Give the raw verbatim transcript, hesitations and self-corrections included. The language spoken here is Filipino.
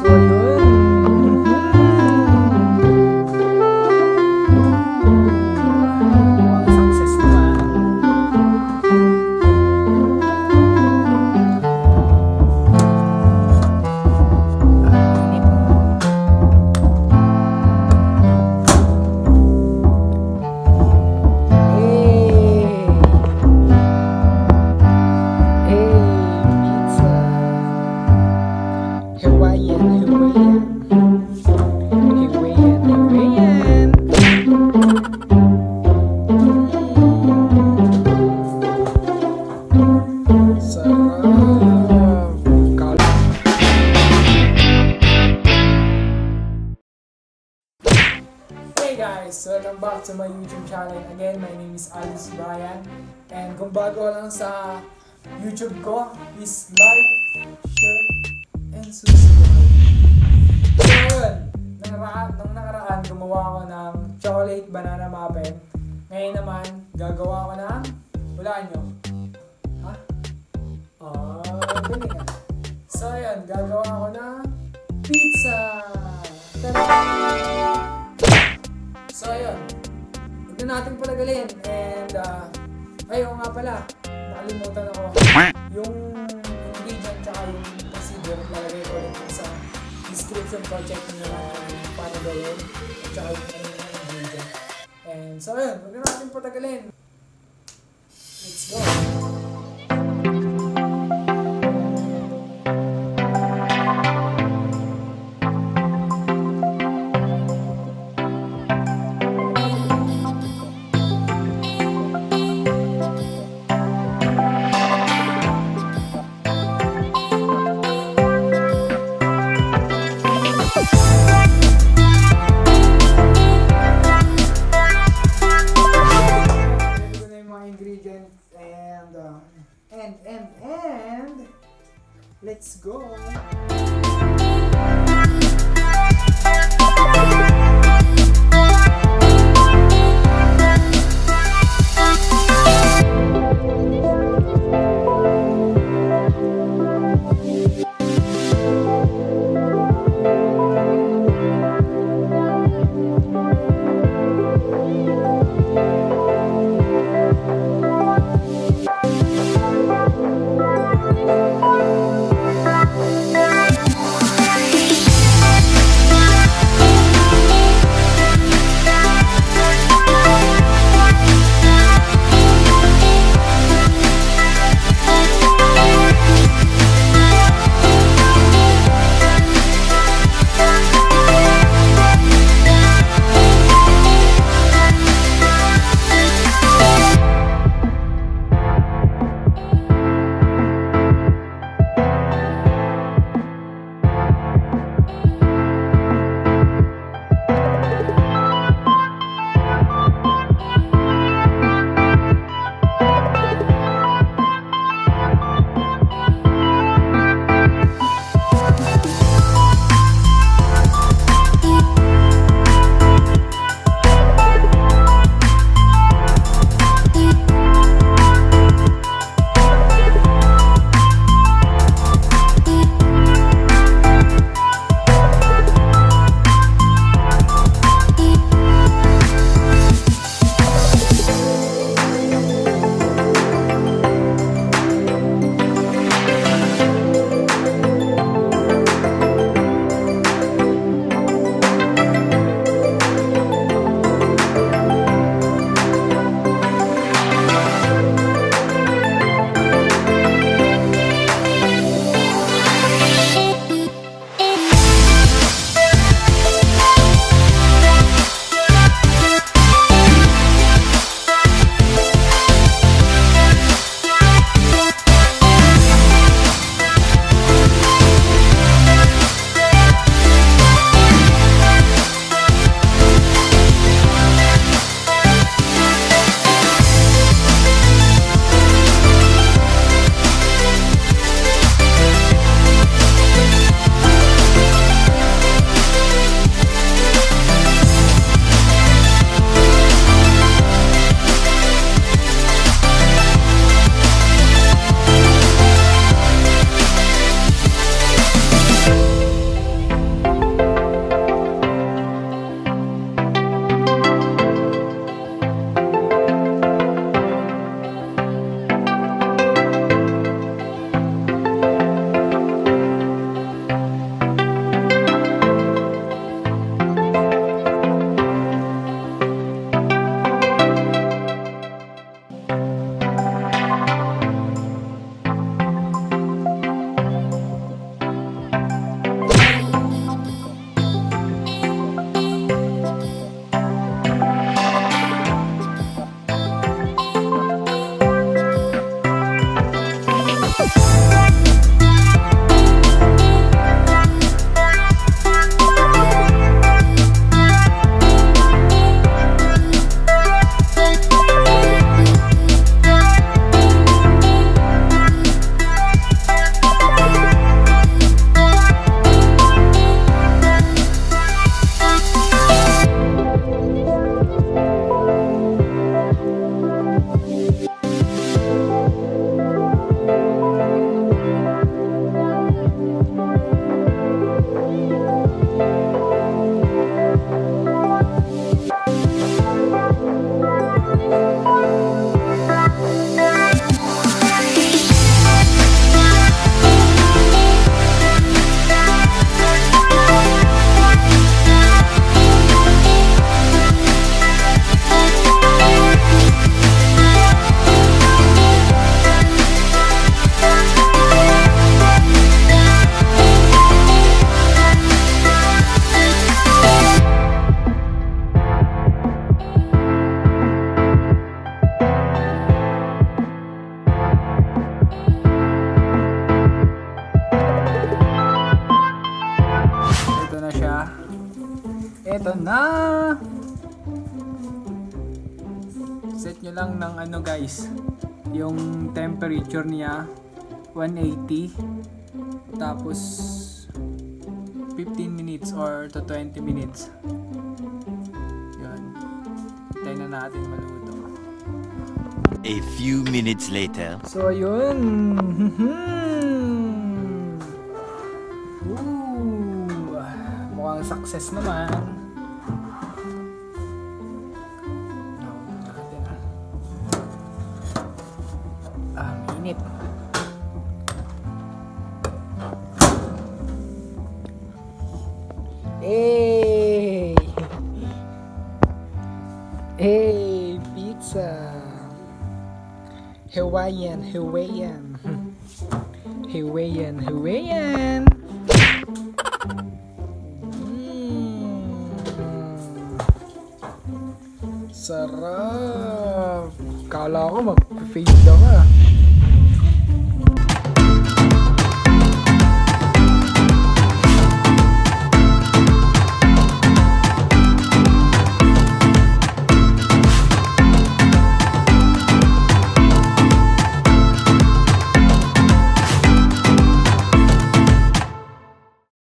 So, yun. Mukhang success naman. Hey guys! Welcome back to my YouTube channel. Again, my name is Aldous Brian. And kung bago lang sa YouTube ko, please like, share, and subscribe. So yun, nakaraan, nung nakaraan, gumawa ako ng chocolate banana muffin. Ngayon naman, gagawa ko ng, hulaan nyo. Ha? Oh, galing ah. So yun, gagawa ko ng pizza! Tada! So ayun, huwag na natin palagalin. And uh, ayun nga pala, nakalimutan ako yung ingredient tsaka yung procedure. Lalagay ko ulit sa description ko. Check nyo naman paano gawin at tsaka yung ingredient. And so ayun, huwag na natin patagalin. Let's go! And, and, and, let's go! Ito na siya. Ito na! Set nyo lang ng ano guys, yung temperature niya one eighty, tapos fifteen minutes or to twenty minutes. Yan. Tayo na natin maluto. A few minutes later. So ayun. Ooh, mukhang success naman. Ah, mainit. Hey! Hey, pizza! Hawaiian, Hawaiian. Hawaiian, Hawaiian. Mm. Sarap. Kala ko mag-fade ka.